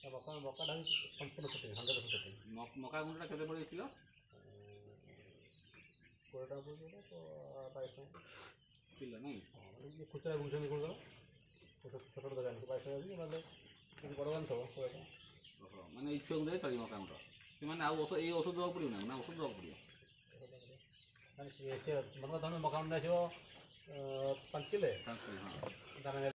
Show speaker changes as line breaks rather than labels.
मकाटा संपूर्ण फिटिंग 100%
मका गुंडा केते पड़े किलो
20 टाका पड़े तो 22 टाका
किलो नहीं
ये खुचरा बुझे कौन छोट छोट दোकान 22 टाका मतलब बड़ दान थो 20 टाका
माने इच्छुक दे चली मका गुंडा से माने आ औषध ए औषध दवा पड़ियो ना औषध दवा पड़ियो
माने से मतलब तमे मका गुंडा छो 5 किलो
हां
दाना